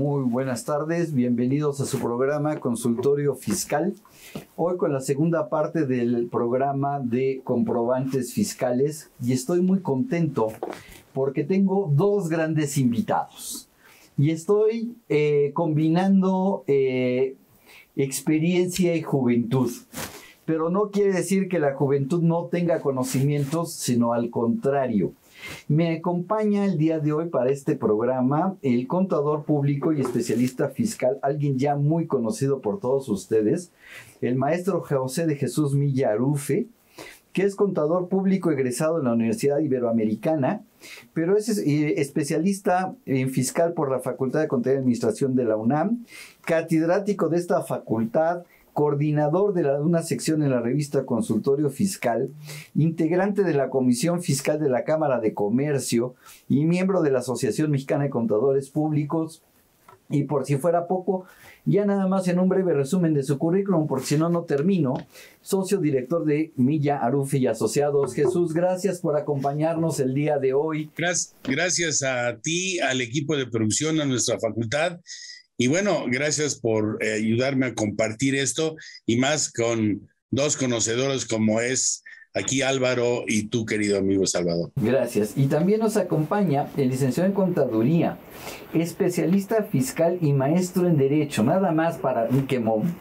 Muy buenas tardes, bienvenidos a su programa Consultorio Fiscal. Hoy con la segunda parte del programa de comprobantes fiscales y estoy muy contento porque tengo dos grandes invitados y estoy combinando experiencia y juventud. Pero no quiere decir que la juventud no tenga conocimientos, sino al contrario. Me acompaña el día de hoy para este programa el contador público y especialista fiscal, alguien ya muy conocido por todos ustedes, el maestro José de Jesús Milla Arufe, que es contador público egresado en la Universidad Iberoamericana, pero es especialista en fiscal por la Facultad de Contaduría y Administración de la UNAM, catedrático de esta facultad, coordinador de una sección en la revista Consultorio Fiscal, integrante de la Comisión Fiscal de la Cámara de Comercio y miembro de la Asociación Mexicana de Contadores Públicos. Y por si fuera poco, ya nada más en un breve resumen de su currículum, porque si no, no termino. Socio director de Milla Arufe y Asociados. Jesús, gracias por acompañarnos el día de hoy. Gracias a ti, al equipo de producción, a nuestra facultad. Y bueno, gracias por ayudarme a compartir esto y más con dos conocedores como es aquí Álvaro y tú, querido amigo Salvador. Gracias. Y también nos acompaña el licenciado en Contaduría, especialista fiscal y maestro en Derecho, nada más para un quemón.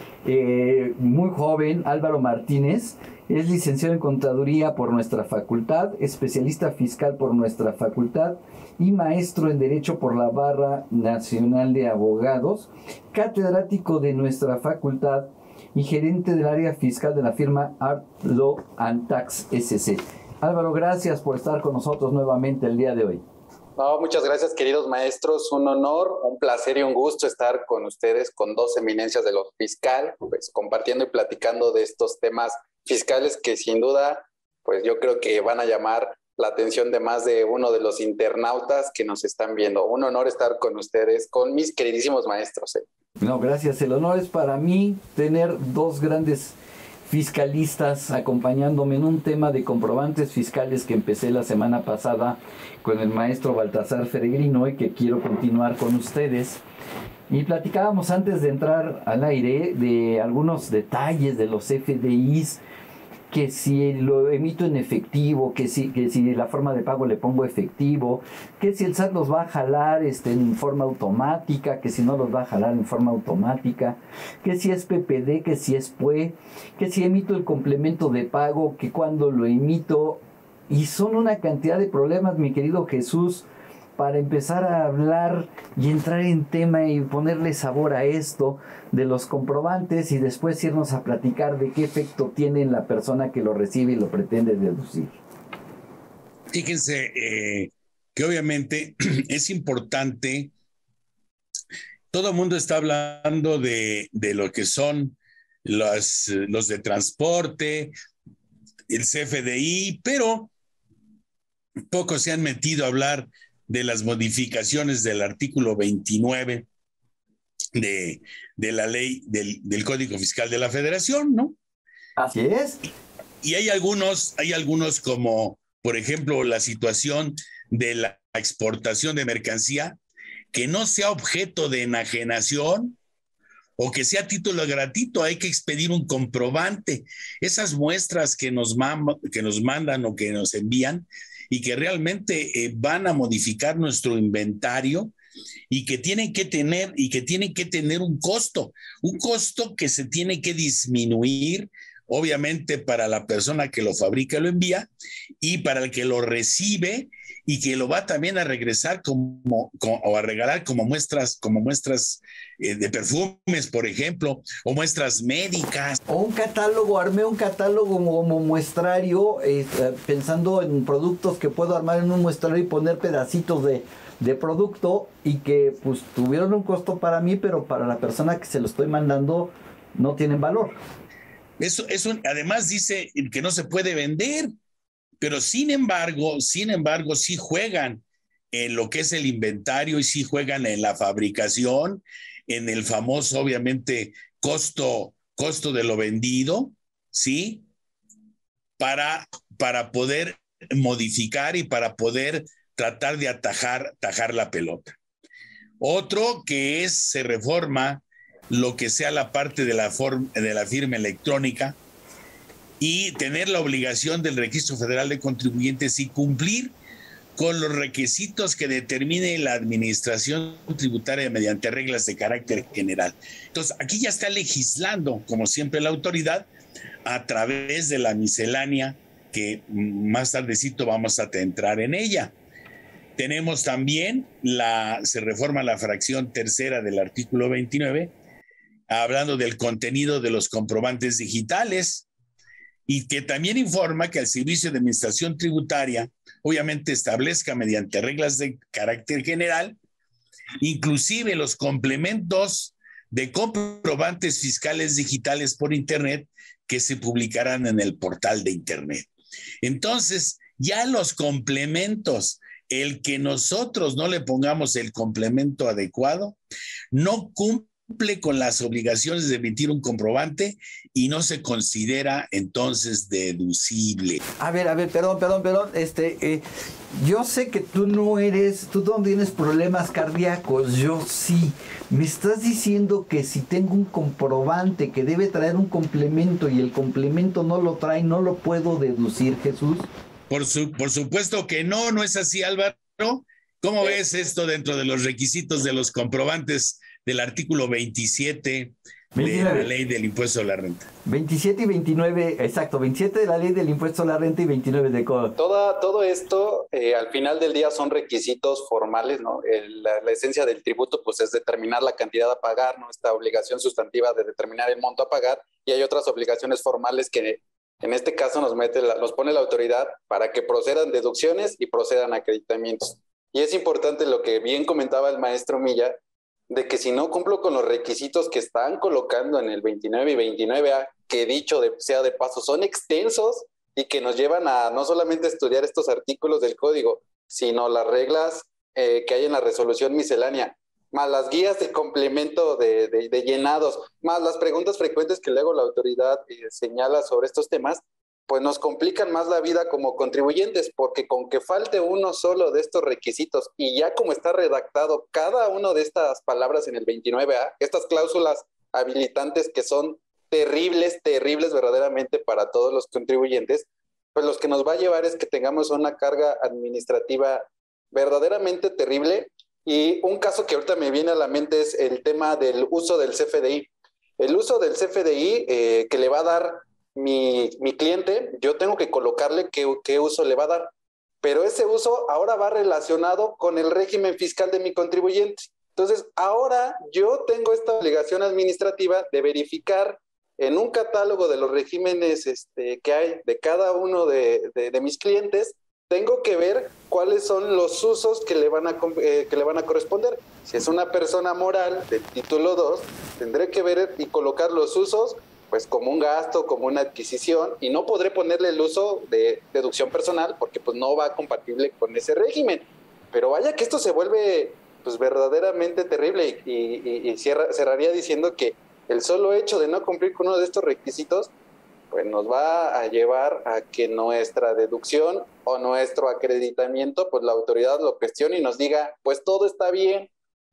Muy joven, Álvaro Martínez, es licenciado en Contaduría por nuestra facultad, especialista fiscal por nuestra facultad y maestro en Derecho por la Barra Nacional de Abogados, catedrático de nuestra facultad y gerente del área fiscal de la firma Art Law and Tax SC. Álvaro, gracias por estar con nosotros nuevamente el día de hoy. No, muchas gracias, queridos maestros. Un honor, un placer y un gusto estar con ustedes, con dos eminencias de lo fiscal, pues compartiendo y platicando de estos temas fiscales que sin duda, pues yo creo que van a llamar la atención de más de uno de los internautas que nos están viendo. Un honor estar con ustedes, con mis queridísimos maestros. No, gracias. El honor es para mí tener dos grandes fiscalistas acompañándome en un tema de comprobantes fiscales que empecé la semana pasada con el maestro Baltasar Feregrino y que quiero continuar con ustedes. Y platicábamos antes de entrar al aire de algunos detalles de los FDIs, que si lo emito en efectivo, que si la forma de pago le pongo efectivo, que si el SAT los va a jalar en forma automática, que si no los va a jalar en forma automática, que si es PPD, que si es PUE, que si emito el complemento de pago, que cuando lo emito. Y son una cantidad de problemas, mi querido Jesús, para empezar a hablar y entrar en tema y ponerle sabor a esto de los comprobantes y después irnos a platicar de qué efecto tiene en la persona que lo recibe y lo pretende deducir. Fíjense que obviamente es importante, todo el mundo está hablando de lo que son los de transporte, el CFDI, pero pocos se han metido a hablar de las modificaciones del artículo 29 de la ley del Código Fiscal de la Federación, ¿no? Así es. Y hay algunos como, por ejemplo, la situación de la exportación de mercancía que no sea objeto de enajenación o que sea título gratuito, hay que expedir un comprobante. Esas muestras que nos mandan o que nos envían y que realmente van a modificar nuestro inventario y que tienen que tener un costo que se tiene que disminuir, obviamente para la persona que lo fabrica y lo envía y para el que lo recibe y que lo va también a regresar o a regalar como muestras de perfumes, por ejemplo, o muestras médicas. O un catálogo, armé un catálogo como muestrario, pensando en productos que puedo armar en un muestrario y poner pedacitos de producto y que pues tuvieron un costo para mí, pero para la persona que se lo estoy mandando no tienen valor. Eso además dice que no se puede vender, pero sin embargo, sí juegan en lo que es el inventario y sí juegan en la fabricación, en el famoso, obviamente, costo de lo vendido, ¿sí? Para poder modificar y para poder tratar de atajar la pelota. Otro que se reforma lo que sea la parte de la firma electrónica y tener la obligación del Registro Federal de Contribuyentes y cumplir con los requisitos que determine la administración tributaria mediante reglas de carácter general. Entonces, aquí ya está legislando, como siempre, la autoridad a través de la miscelánea, que más tardecito vamos a entrar en ella. Tenemos también, se reforma la fracción tercera del artículo 29, hablando del contenido de los comprobantes digitales, y que también informa que el Servicio de Administración Tributaria obviamente establezca mediante reglas de carácter general, inclusive los complementos de comprobantes fiscales digitales por Internet que se publicarán en el portal de Internet. Entonces, ya los complementos, el que nosotros no le pongamos el complemento adecuado, no cumple con las obligaciones de emitir un comprobante y no se considera entonces deducible. A ver, perdón. Yo sé que tú no tienes problemas cardíacos, yo sí. Me estás diciendo que si tengo un comprobante que debe traer un complemento y el complemento no lo trae, ¿no lo puedo deducir, Jesús? Por supuesto que no es así, Álvaro. ¿Cómo ves esto dentro de los requisitos de los comprobantes del artículo 27 de la Ley del Impuesto a la Renta? 27 y 29, exacto, 27 de la Ley del Impuesto a la Renta y 29 de Código. Todo esto, al final del día, son requisitos formales, ¿no? La esencia del tributo, pues, es determinar la cantidad a pagar, ¿no? Esta obligación sustantiva de determinar el monto a pagar, y hay otras obligaciones formales que en este caso nos pone la autoridad para que procedan deducciones y procedan acreditamientos. Y es importante lo que bien comentaba el maestro Milla, de que si no cumplo con los requisitos que están colocando en el 29 y 29A, que dicho sea de paso, son extensos y que nos llevan a no solamente estudiar estos artículos del código, sino las reglas que hay en la resolución miscelánea, más las guías de complemento de llenados, más las preguntas frecuentes que luego la autoridad señala sobre estos temas, pues nos complican más la vida como contribuyentes, porque con que falte uno solo de estos requisitos y ya como está redactado cada una de estas palabras en el 29A, estas cláusulas habilitantes que son terribles verdaderamente para todos los contribuyentes, pues los que nos va a llevar es que tengamos una carga administrativa verdaderamente terrible. Y un caso que ahorita me viene a la mente es el tema del uso del CFDI. El uso del CFDI que le va a dar mi cliente, yo tengo que colocarle qué uso le va a dar, pero ese uso ahora va relacionado con el régimen fiscal de mi contribuyente. Entonces, ahora yo tengo esta obligación administrativa de verificar en un catálogo de los regímenes que hay de cada uno de mis clientes, tengo que ver cuáles son los usos que le van a corresponder. Si es una persona moral del título 2, tendré que ver y colocar los usos pues como un gasto, como una adquisición, y no podré ponerle el uso de deducción personal porque pues no va compatible con ese régimen. Pero vaya que esto se vuelve pues verdaderamente terrible y cerraría diciendo que el solo hecho de no cumplir con uno de estos requisitos pues nos va a llevar a que nuestra deducción o nuestro acreditamiento, pues la autoridad lo cuestione y nos diga, pues todo está bien,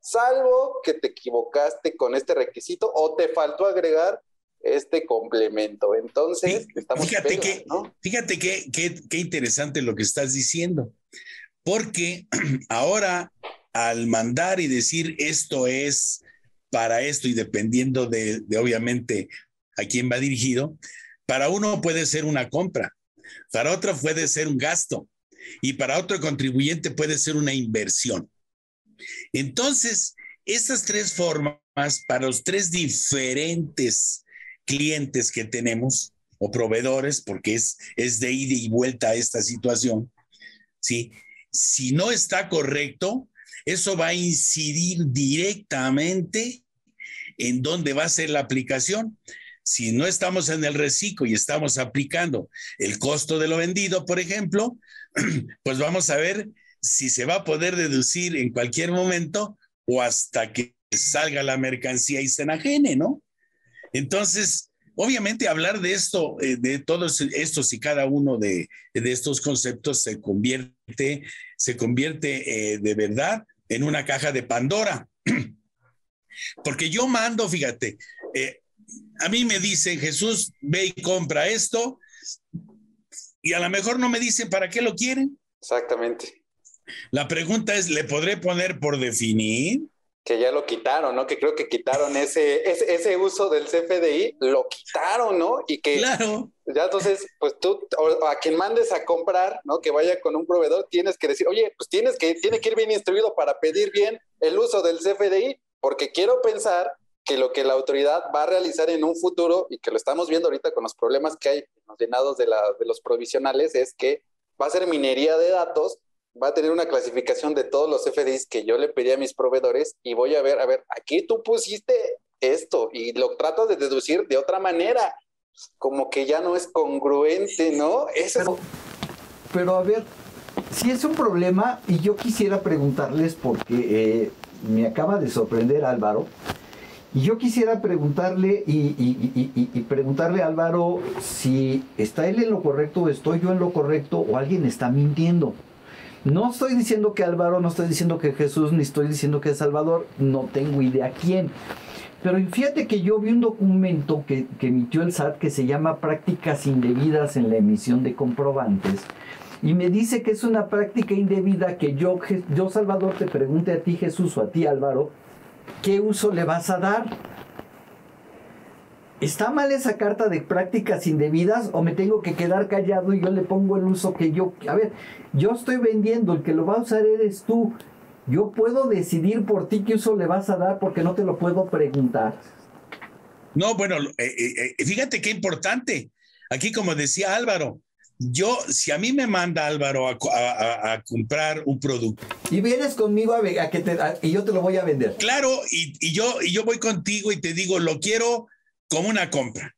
salvo que te equivocaste con este requisito o te faltó agregar este complemento. Entonces, estamos fíjate qué interesante lo que estás diciendo, porque ahora al mandar y decir esto es para esto y dependiendo de obviamente a quién va dirigido, para uno puede ser una compra, para otro puede ser un gasto y para otro contribuyente puede ser una inversión. Entonces, estas tres formas para los tres diferentes clientes que tenemos o proveedores, porque es de ida y vuelta a esta situación, ¿sí? Si no está correcto, eso va a incidir directamente en dónde va a ser la aplicación. Si no estamos en el reciclo y estamos aplicando el costo de lo vendido, por ejemplo, pues vamos a ver si se va a poder deducir en cualquier momento o hasta que salga la mercancía y se enajene, ¿no? Entonces, obviamente hablar de esto, de todos estos y cada uno de estos conceptos se convierte de verdad en una caja de Pandora, Porque yo mando, fíjate, a mí me dicen, Jesús, ve y compra esto, y a lo mejor no me dicen para qué lo quieren. Exactamente. La pregunta es, ¿le podré poner por definir? Que ya lo quitaron, ¿no? Que creo que quitaron ese uso del CFDI, lo quitaron, ¿no? Y que claro. Ya entonces, pues tú, o a quien mandes a comprar, ¿no? Que vaya con un proveedor, tienes que decir, oye, pues tiene que ir bien instruido para pedir bien el uso del CFDI, porque quiero pensar que lo que la autoridad va a realizar en un futuro, y que lo estamos viendo ahorita con los problemas que hay en los llenados de los provisionales, es que va a ser minería de datos, va a tener una clasificación de todos los CFDIs que yo le pedí a mis proveedores, y voy a ver, aquí tú pusiste esto, y lo tratas de deducir de otra manera, como que ya no es congruente, ¿no? Pero a ver, si es un problema, y yo quisiera preguntarles, porque me acaba de sorprender Álvaro, y yo quisiera preguntarle y preguntarle a Álvaro si está él en lo correcto, o estoy yo en lo correcto, o alguien está mintiendo. No estoy diciendo que Álvaro, no estoy diciendo que Jesús, ni estoy diciendo que Salvador, no tengo idea quién. Pero fíjate que yo vi un documento que emitió el SAT que se llama Prácticas Indebidas en la Emisión de Comprobantes, y me dice que es una práctica indebida que yo Salvador, te pregunte a ti, Jesús, o a ti, Álvaro, ¿qué uso le vas a dar? ¿Está mal esa carta de prácticas indebidas o me tengo que quedar callado y yo le pongo el uso que yo... A ver, yo estoy vendiendo, el que lo va a usar eres tú. Yo puedo decidir por ti qué uso le vas a dar porque no te lo puedo preguntar. No, bueno, fíjate qué importante. Aquí, como decía Álvaro, si a mí me manda Álvaro a comprar un producto. Y vienes conmigo y yo te lo voy a vender. Claro, y yo voy contigo y te digo, lo quiero como una compra.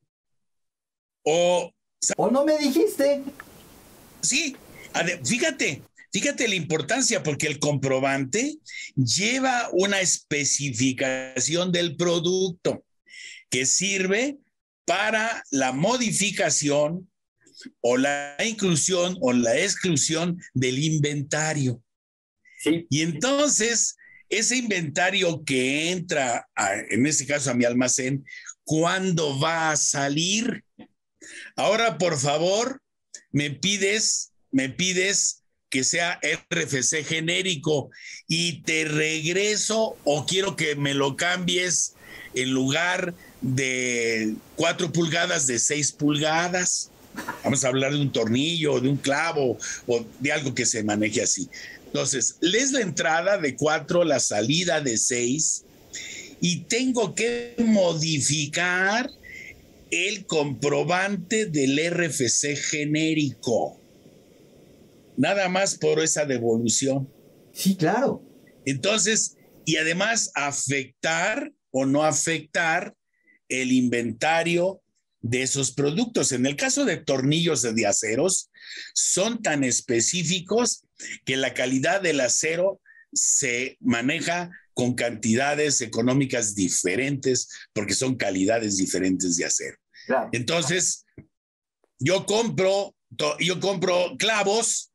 O no me dijiste. Sí, fíjate la importancia, porque el comprobante lleva una especificación del producto que sirve para la modificación o la inclusión o la exclusión del inventario. Sí. Y entonces, ese inventario que entra, en este caso a mi almacén, ¿cuándo va a salir? Ahora, por favor, me pides que sea RFC genérico y te regreso, o quiero que me lo cambies en lugar de 4 pulgadas, de 6 pulgadas. Vamos a hablar de un tornillo, de un clavo o de algo que se maneje así. Entonces, lees la entrada de 4, la salida de 6, y tengo que modificar el comprobante del RFC genérico. Nada más por esa devolución. Sí, claro. Entonces, y además afectar o no afectar el inventario de esos productos. En el caso de tornillos de aceros, son tan específicos que la calidad del acero se maneja con cantidades económicas diferentes, porque son calidades diferentes de acero. Claro. Entonces, yo compro clavos,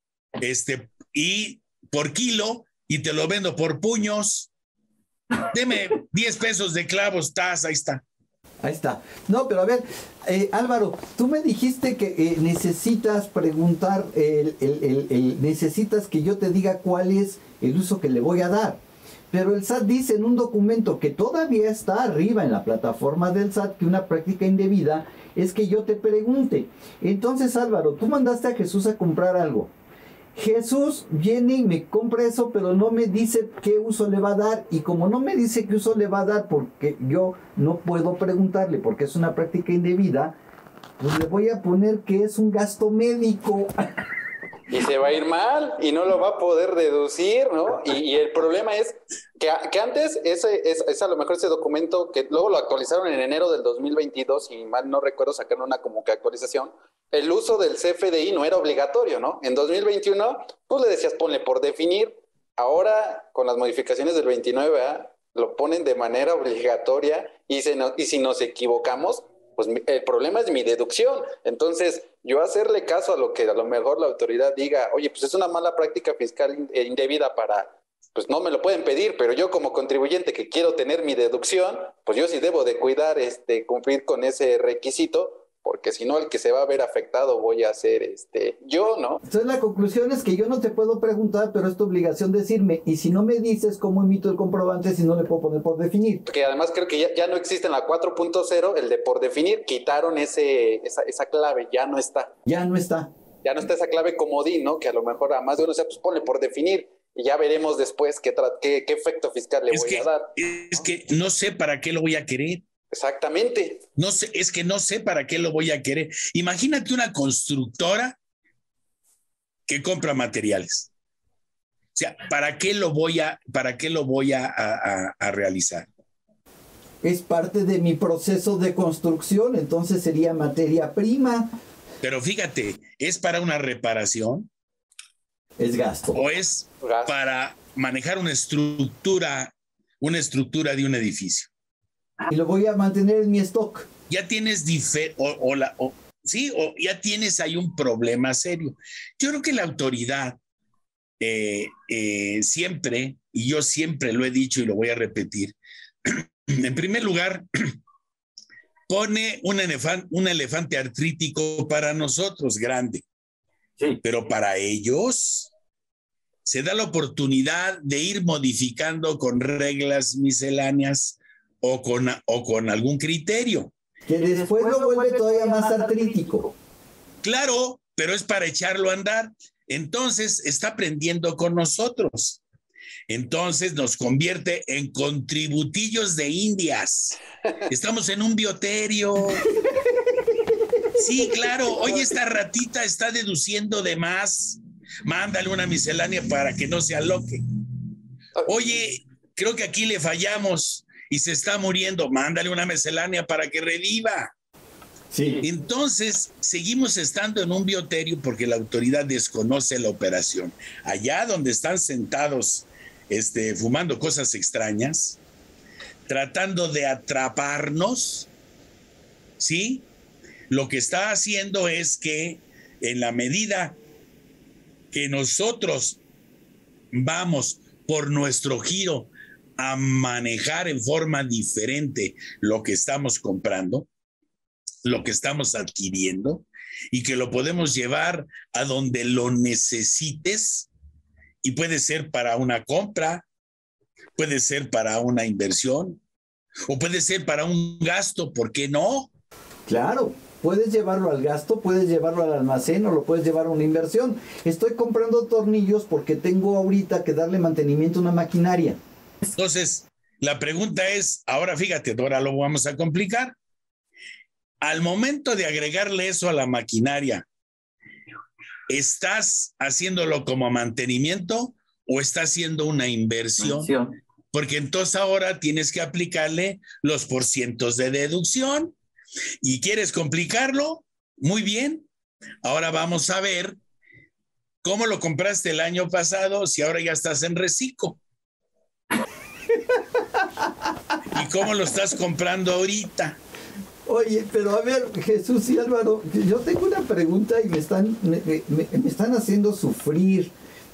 y por kilo, y te lo vendo por puños. Deme 10 pesos de clavos, ahí está. Ahí está. No, pero a ver, Álvaro, tú me dijiste que necesitas preguntar, necesitas que yo te diga cuál es el uso que le voy a dar. Pero el SAT dice en un documento que todavía está arriba en la plataforma del SAT que una práctica indebida es que yo te pregunte. Entonces, Álvaro, tú mandaste a Jesús a comprar algo. Jesús viene y me compra eso, pero no me dice qué uso le va a dar, y como no me dice qué uso le va a dar, porque yo no puedo preguntarle porque es una práctica indebida, pues le voy a poner que es un gasto médico. Y se va a ir mal y no lo va a poder deducir, ¿no? Y el problema es que antes ese a lo mejor ese documento, que luego lo actualizaron en enero del 2022, y mal no recuerdo, sacaron una como que actualización, el uso del CFDI no era obligatorio, ¿no? En 2021, pues le decías ponle por definir. Ahora, con las modificaciones del 29, lo ponen de manera obligatoria, y si nos equivocamos, pues el problema es mi deducción. Entonces, yo hacerle caso a lo que a lo mejor la autoridad diga, oye, pues es una mala práctica fiscal indebida para pues no me lo pueden pedir, pero yo como contribuyente que quiero tener mi deducción, pues yo sí debo de cuidar, cumplir con ese requisito, porque si no el que se va a ver afectado voy a ser yo, ¿no? Entonces la conclusión es que yo no te puedo preguntar, pero es tu obligación decirme, y si no me dices cómo emito el comprobante si no le puedo poner por definir. Porque además creo que ya no existe en la 4.0 el de por definir, quitaron esa clave, ya no está. Ya no está. Ya no está esa clave comodín, ¿no? Que a lo mejor a más de uno sea, pues ponle por definir y ya veremos después qué efecto fiscal le voy a dar. Es que no sé para qué lo voy a querer. Exactamente. No sé, es que no sé para qué lo voy a querer. Imagínate una constructora que compra materiales. O sea, ¿para qué lo voy a realizar? Es parte de mi proceso de construcción, entonces sería materia prima. Pero fíjate, ¿es para una reparación? Es gasto. ¿O es para manejar una estructura de un edificio? Y lo voy a mantener en mi stock. Ya tienes ya tienes ahí un problema serio. Yo creo que la autoridad siempre, y yo siempre lo he dicho y lo voy a repetir, en primer lugar, pone un elefante artrítico para nosotros, grande. Sí. Pero para ellos se da la oportunidad de ir modificando con reglas misceláneas o con algún criterio. Que después lo vuelve todavía más artrítico. Claro, pero es para echarlo a andar. Entonces está aprendiendo con nosotros. Entonces nos convierte en contributillos de indias. Estamos en un bioterio. Sí, claro. Oye, esta ratita está deduciendo de más. Mándale una miscelánea para que no se aloque. Oye, creo que aquí le fallamos y se está muriendo. Mándale una miscelánea para que reviva. Sí. Entonces, seguimos estando en un bioterio porque la autoridad desconoce la operación. Allá donde están sentados fumando cosas extrañas, tratando de atraparnos, ¿sí? Lo que está haciendo es que en la medida que nosotros vamos por nuestro giro a manejar en forma diferente lo que estamos comprando, lo que estamos adquiriendo, y que lo podemos llevar a donde lo necesites, y puede ser para una compra, puede ser para una inversión, o puede ser para un gasto, ¿por qué no? Claro, puedes llevarlo al gasto, puedes llevarlo al almacén o lo puedes llevar a una inversión. Estoy comprando tornillos porque tengo ahorita que darle mantenimiento a una maquinaria. Entonces, la pregunta es, ahora fíjate, ahora lo vamos a complicar. Al momento de agregarle eso a la maquinaria, ¿estás haciéndolo como mantenimiento o estás haciendo una inversión? Porque entonces ahora tienes que aplicarle los porcientos de deducción. ¿Y quieres complicarlo? Muy bien. Ahora vamos a ver cómo lo compraste el año pasado si ahora ya estás en reciclo. ¿Y cómo lo estás comprando ahorita? Oye, pero a ver, Jesús y Álvaro, yo tengo una pregunta y me están haciendo sufrir,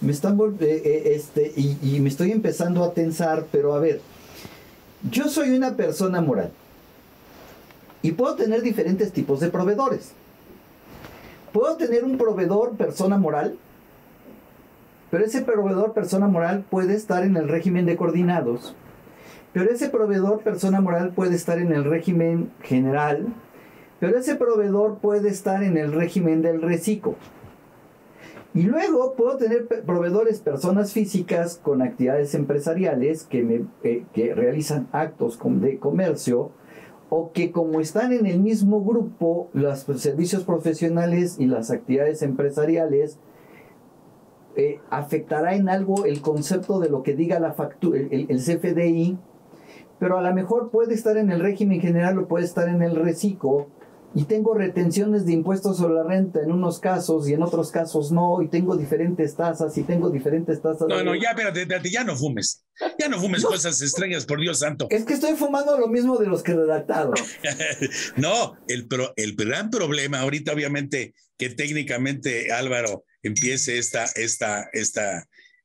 y me estoy empezando a tensar, pero a ver, yo soy una persona moral y puedo tener diferentes tipos de proveedores. Puedo tener un proveedor persona moral, pero ese proveedor persona moral puede estar en el régimen de coordinados. Pero ese proveedor persona moral puede estar en el régimen general, pero ese proveedor puede estar en el régimen del reciclo. Y luego puedo tener proveedores personas físicas con actividades empresariales que realizan actos de comercio, o que como están en el mismo grupo, los servicios profesionales y las actividades empresariales, afectará en algo el concepto de lo que diga la factura, el CFDI, pero a lo mejor puede estar en el régimen general o puede estar en el reciclo, y tengo retenciones de impuestos sobre la renta en unos casos y en otros casos no, y tengo diferentes tasas No, ya, espérate, ya no fumes. Ya no fumes cosas extrañas, por Dios santo. Es que estoy fumando lo mismo de los que redactaron. No, el gran problema, ahorita obviamente que técnicamente Álvaro empiece esta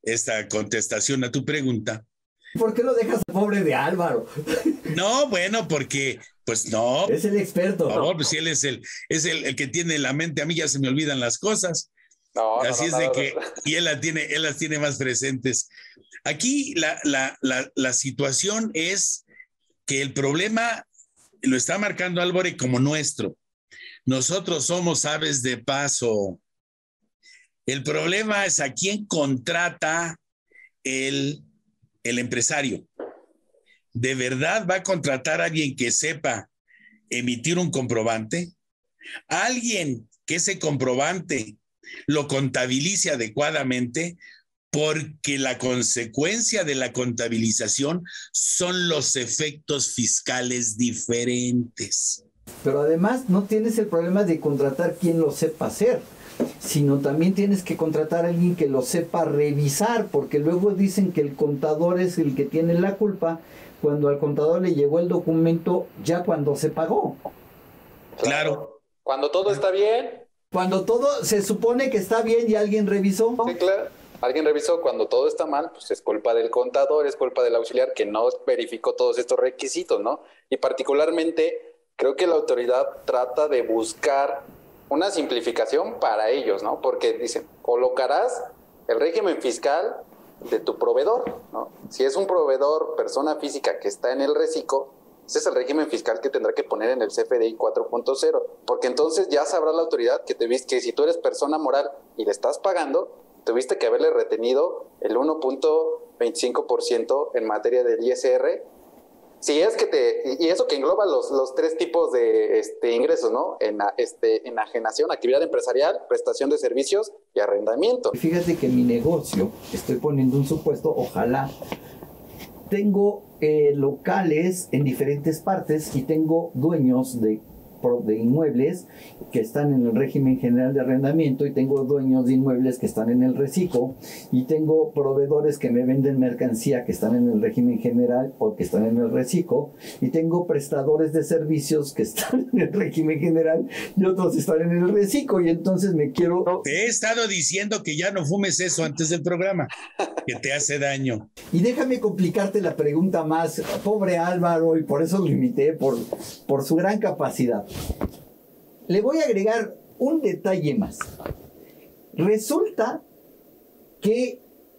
esta contestación a tu pregunta. ¿Por qué lo dejas pobre de Álvaro? No, bueno, porque, pues no. Es el experto. Por favor, pues si él es el que tiene la mente, a mí ya se me olvidan las cosas. No, Así no, es de que, y él las tiene más presentes. Aquí la situación es que el problema lo está marcando Álvaro como nuestro. Nosotros somos aves de paso. El problema es a quién contrata el empresario. ¿De verdad va a contratar a alguien que sepa emitir un comprobante? Alguien que ese comprobante lo contabilice adecuadamente, porque la consecuencia de la contabilización son los efectos fiscales diferentes. Pero además no tienes el problema de contratar quien lo sepa hacer, sino también tienes que contratar a alguien que lo sepa revisar, porque luego dicen que el contador es el que tiene la culpa cuando al contador le llegó el documento ya cuando se pagó. Claro. Cuando todo está bien. Cuando todo se supone que está bien y alguien revisó. Sí, claro. Alguien revisó. Cuando todo está mal, pues es culpa del contador, es culpa del auxiliar que no verificó todos estos requisitos, ¿no? Y particularmente creo que la autoridad trata de buscar una simplificación para ellos, ¿no? Porque dicen, colocarás el régimen fiscal de tu proveedor, ¿no? Si es un proveedor, persona física que está en el reciclo, ese es el régimen fiscal que tendrá que poner en el CFDI 4.0, porque entonces ya sabrá la autoridad que si tú eres persona moral y le estás pagando, tuviste que haberle retenido el 1.25% en materia del ISR. Si es que y eso que engloba los tres tipos de ingresos, ¿no? Enajenación, actividad empresarial, prestación de servicios y arrendamiento. Fíjate que mi negocio, estoy poniendo un supuesto, ojalá, tengo locales en diferentes partes y tengo dueños de inmuebles que están en el régimen general de arrendamiento, y tengo dueños de inmuebles que están en el reciclo, y tengo proveedores que me venden mercancía que están en el régimen general o que están en el reciclo, y tengo prestadores de servicios que están en el régimen general y otros están en el reciclo, y entonces me quiero... Te he estado diciendo que ya no fumes eso antes del programa, que te hace daño. Y déjame complicarte la pregunta más, pobre Álvaro, y por eso lo invité, por su gran capacidad. Le voy a agregar un detalle más. Resulta que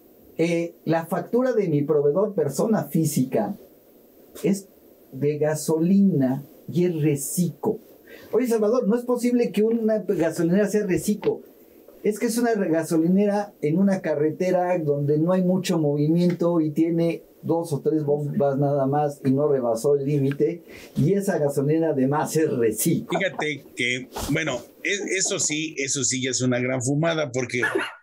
la factura de mi proveedor persona física es de gasolina y es reciclo. Oye, Salvador, no es posible que una gasolinera sea reciclo. Es que es una gasolinera en una carretera donde no hay mucho movimiento y tiene 2 o 3 bombas nada más y no rebasó el límite, y esa gasolina además es reciclo. Fíjate que, bueno, eso sí ya es una gran fumada, porque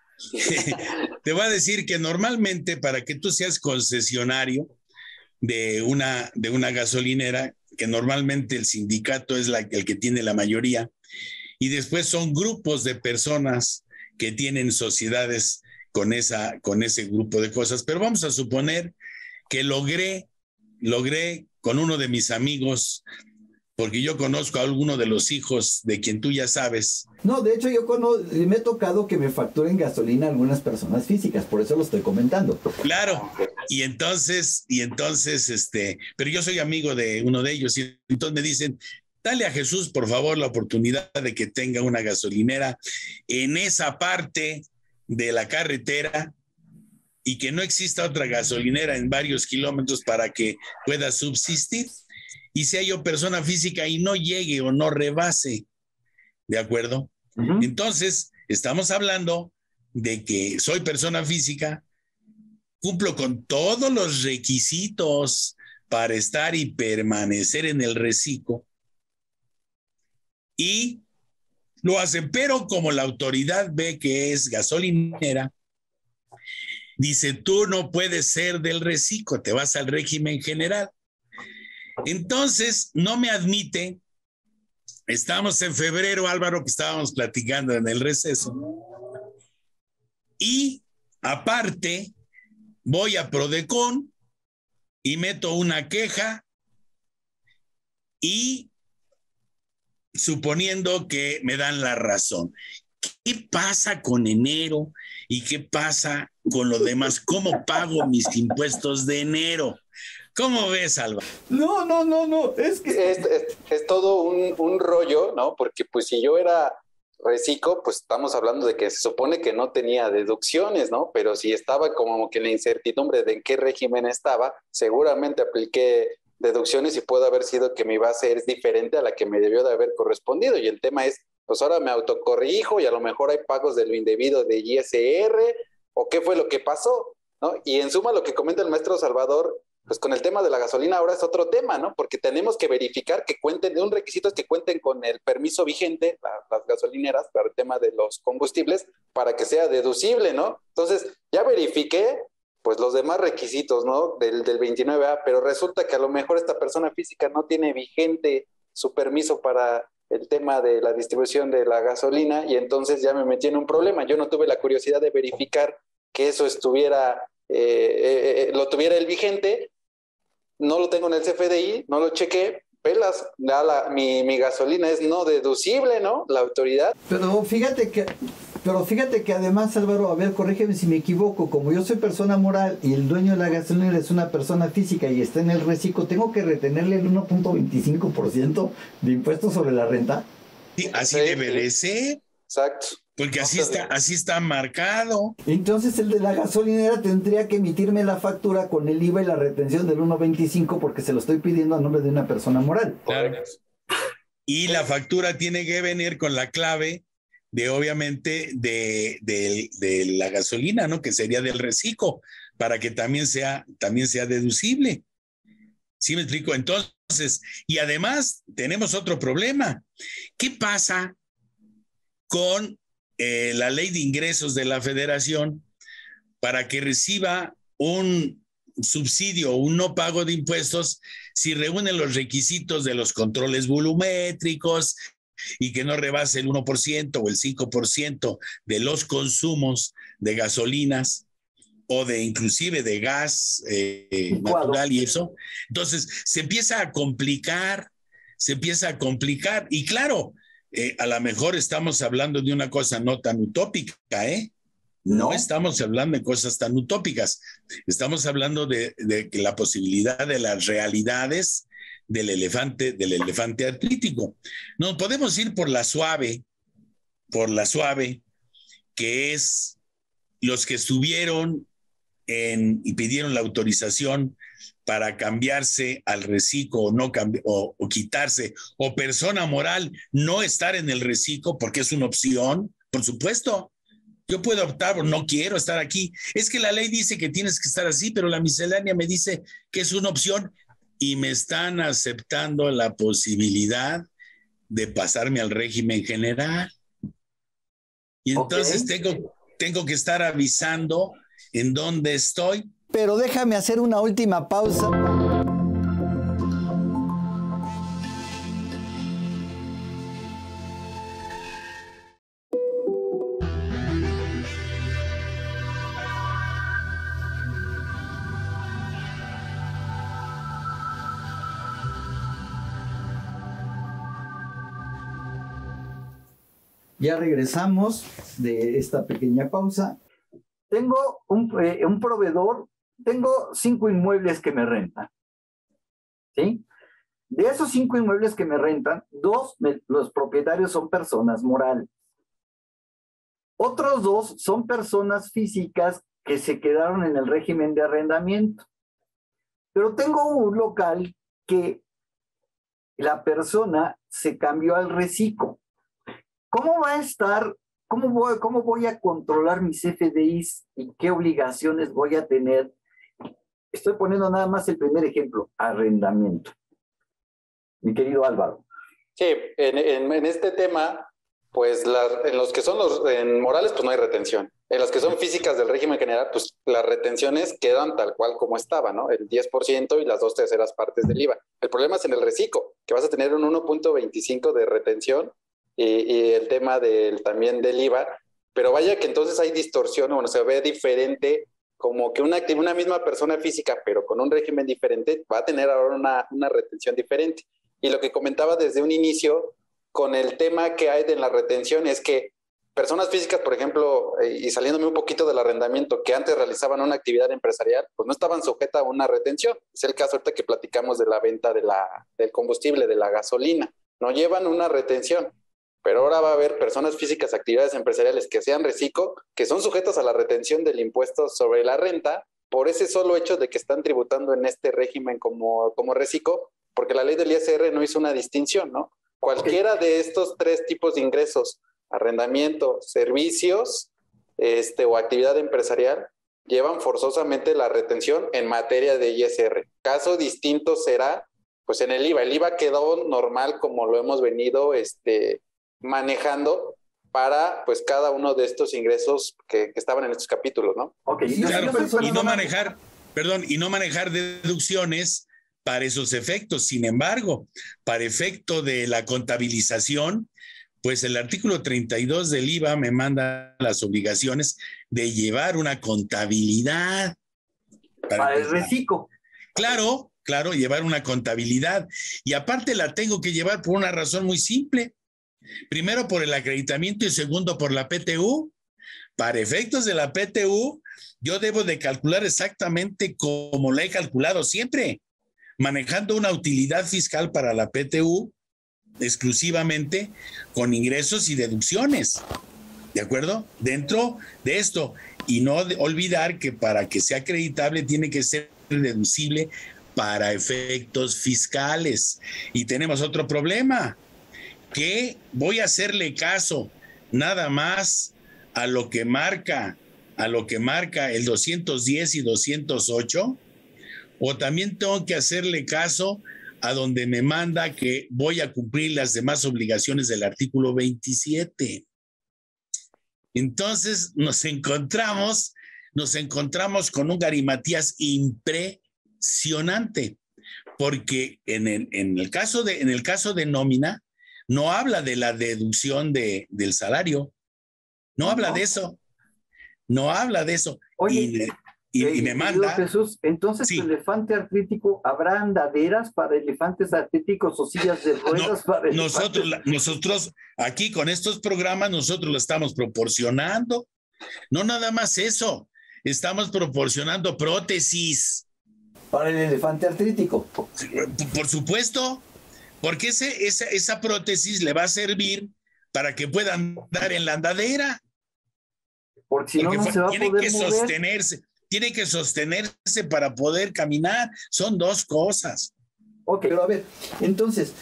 te voy a decir que normalmente para que tú seas concesionario de una gasolinera, que normalmente el sindicato es el que tiene la mayoría, y después son grupos de personas que tienen sociedades con ese grupo de cosas, pero vamos a suponer que logré con uno de mis amigos, porque yo conozco a alguno de los hijos de quien tú ya sabes. No, de hecho me he tocado que me facturen gasolina a algunas personas físicas, por eso lo estoy comentando. Claro, y entonces, pero yo soy amigo de uno de ellos, y entonces me dicen, dale a Jesús, por favor, la oportunidad de que tenga una gasolinera en esa parte de la carretera, y que no exista otra gasolinera en varios kilómetros para que pueda subsistir. Y sea yo persona física y no llegue o no rebase, ¿de acuerdo? Uh-huh. Entonces, estamos hablando de que soy persona física, cumplo con todos los requisitos para estar y permanecer en el reciclo, y lo hacen, pero como la autoridad ve que es gasolinera, dice, tú no puedes ser del reciclo, te vas al régimen general. Entonces, no me admite. Estamos en febrero, Álvaro, que estábamos platicando en el receso. Y aparte, voy a Prodecon y meto una queja, y suponiendo que me dan la razón. ¿Qué pasa con enero y qué pasa con lo demás. ¿Cómo pago mis impuestos de enero? ¿Cómo ves, Alba? No, es que... Es todo un rollo, ¿no? Porque pues si yo era reciclo, pues estamos hablando de que se supone que no tenía deducciones, ¿no? Pero si estaba como que en la incertidumbre de en qué régimen estaba, seguramente apliqué deducciones y puede haber sido que mi base es diferente a la que me debió de haber correspondido. Y el tema es, pues ahora me autocorrijo y a lo mejor hay pagos de lo indebido de ISR o qué fue lo que pasó, ¿no? Y en suma lo que comenta el maestro Salvador, pues con el tema de la gasolina ahora es otro tema, ¿no? Porque tenemos que verificar que cuenten, un requisito es que cuenten con el permiso vigente, las gasolineras, para el tema de los combustibles, para que sea deducible, ¿no? Entonces, ya verifiqué, pues los demás requisitos, ¿no? Del 29A, pero resulta que a lo mejor esta persona física no tiene vigente su permiso para el tema de la distribución de la gasolina y entonces ya me metí en un problema. Yo no tuve la curiosidad de verificar que eso estuviera... lo tuviera el vigente, no lo tengo en el CFDI, no lo chequé, pelas, mi gasolina es no deducible, ¿no? La autoridad. Pero fíjate que además, Álvaro, a ver, corrígeme si me equivoco, como yo soy persona moral y el dueño de la gasolina es una persona física y está en el reciclo, ¿tengo que retenerle el 1.25% de impuestos sobre la renta? Sí, así debe de ser. Exacto. Porque así está marcado. Entonces el de la gasolinera tendría que emitirme la factura con el IVA y la retención del 1.25 porque se lo estoy pidiendo a nombre de una persona moral. Claro. Y la factura tiene que venir con la clave de, obviamente, de la gasolina, ¿no? Que sería del reciclo, para que también sea deducible. ¿Sí me explico? Entonces, y además tenemos otro problema. ¿Qué pasa con la ley de ingresos de la federación para que reciba un subsidio o un no pago de impuestos si reúne los requisitos de los controles volumétricos y que no rebase el 1% o el 5% de los consumos de gasolinas o de inclusive de gas natural y eso? Entonces se empieza a complicar y claro, a lo mejor estamos hablando de una cosa no tan utópica, ¿eh? No estamos hablando de cosas tan utópicas. Estamos hablando de la posibilidad de las realidades del elefante artrítico. No podemos ir por la suave, que es los que estuvieron y pidieron la autorización para cambiarse al reciclo o quitarse, o persona moral no estar en el reciclo porque es una opción, por supuesto. Yo puedo optar, no quiero estar aquí. Es que la ley dice que tienes que estar así, pero la miscelánea me dice que es una opción y me están aceptando la posibilidad de pasarme al régimen general. Y entonces tengo que estar avisando en dónde estoy. Pero déjame hacer una última pausa. Ya regresamos de esta pequeña pausa. Tengo un proveedor, tengo 5 inmuebles que me rentan, ¿sí? De esos 5 inmuebles que me rentan, 2, los propietarios son personas morales. Otros 2 son personas físicas que se quedaron en el régimen de arrendamiento. Pero tengo un local que la persona se cambió al reciclo. ¿Cómo va a estar? ¿Cómo voy a controlar mis FDIs y qué obligaciones voy a tener? Estoy poniendo nada más el primer ejemplo, arrendamiento. Mi querido Álvaro. Sí, en este tema, pues en los que son en morales, pues no hay retención. En las que son físicas del régimen general, pues las retenciones quedan tal cual como estaba, ¿no? El 10% y las 2/3 partes del IVA. El problema es en el reciclo, que vas a tener un 1.25 de retención y el tema también del IVA, pero vaya que entonces hay distorsión, bueno, se ve diferente, como que una misma persona física, pero con un régimen diferente, va a tener ahora una retención diferente. Y lo que comentaba desde un inicio, con el tema que hay de la retención, es que personas físicas, por ejemplo, y saliéndome un poquito del arrendamiento, que antes realizaban una actividad empresarial, pues no estaban sujetas a una retención. Es el caso ahorita que platicamos de la venta del combustible, de la gasolina. No llevan una retención. Pero ahora va a haber personas físicas, actividades empresariales que sean reciclo, que son sujetas a la retención del impuesto sobre la renta por ese solo hecho de que están tributando en este régimen como reciclo, porque la ley del ISR no hizo una distinción, ¿no? Cualquiera de estos tres tipos de ingresos, arrendamiento, servicios o actividad empresarial, llevan forzosamente la retención en materia de ISR. Caso distinto será pues en el IVA. El IVA quedó normal como lo hemos venido manejando para pues cada uno de estos ingresos que estaban en estos capítulos, ¿no? Okay. Claro, y no manejar deducciones para esos efectos. Sin embargo, para efecto de la contabilización, pues el artículo 32 del IVA me manda las obligaciones de llevar una contabilidad. Para el reciclo. Claro, llevar una contabilidad. Y aparte la tengo que llevar por una razón muy simple. Primero por el acreditamiento y segundo por la PTU. Para efectos de la PTU, yo debo de calcular exactamente como la he calculado siempre, manejando una utilidad fiscal para la PTU exclusivamente con ingresos y deducciones, ¿de acuerdo? Dentro de esto, y no olvidar que para que sea acreditable tiene que ser deducible para efectos fiscales. Y tenemos otro problema, que voy a hacerle caso nada más a lo que marca el 210 y 208, o también tengo que hacerle caso a donde me manda que voy a cumplir las demás obligaciones del artículo 27. Entonces nos encontramos con un garimatías impresionante, porque en el caso de nómina, no habla de la deducción del salario. No habla de eso. Oye, y me manda. Jesús, entonces sí. ¿El elefante artrítico habrá andaderas para elefantes artríticos o sillas de ruedas para elefantes? Nosotros aquí con estos programas, nosotros lo estamos proporcionando. No nada más eso. Estamos proporcionando prótesis. Para el elefante artrítico. Por supuesto. Porque esa prótesis le va a servir para que pueda andar en la andadera. Porque si no se va a poder mover. Tiene que sostenerse para poder caminar. Son dos cosas. Ok, pero a ver, entonces,